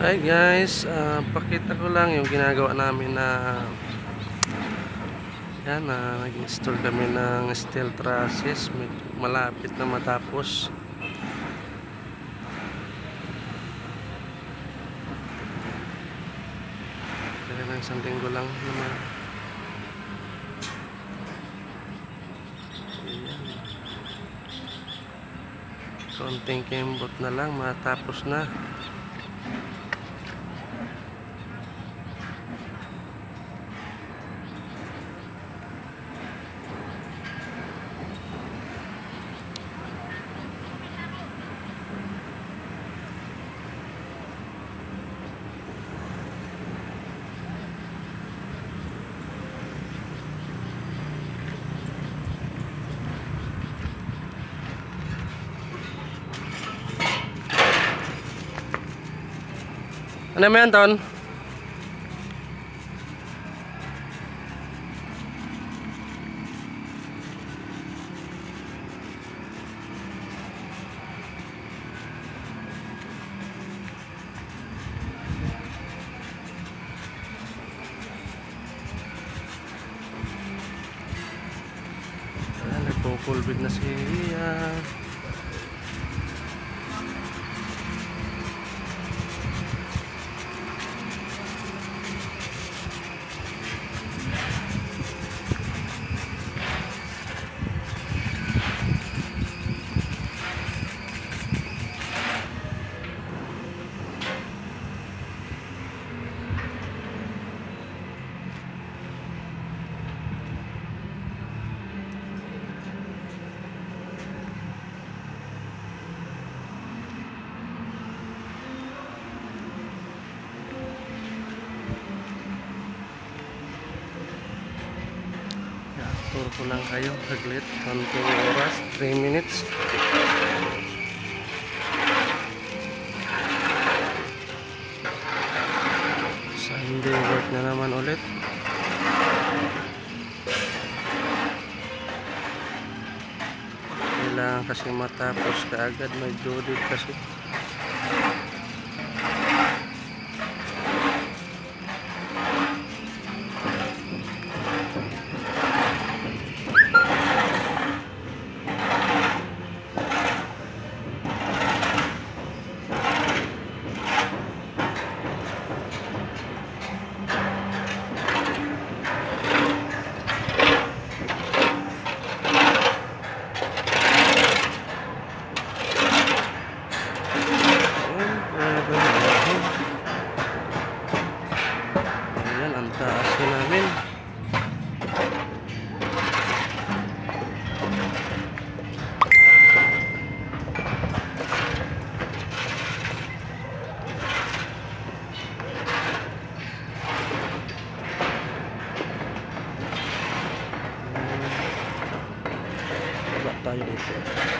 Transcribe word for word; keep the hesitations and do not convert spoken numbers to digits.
Hi guys, uh, pakita ko lang yung ginagawa namin na yan, uh, nag-install kami ng steel trusses, malapit na matapos. Kaya lang isang linggo lang naman. Ayan. Konting kembot na lang, matapos na. Ano mo yan, Ton? Ayan, nagpo-full bid na siya. Tour ko lang kayo saglit, konting oras, three minutes. Sunday work na naman ulit. Kailangan kasi matapos kaagad, may due date kasi. Ayan, ang taas na namin. Baba tayo dito.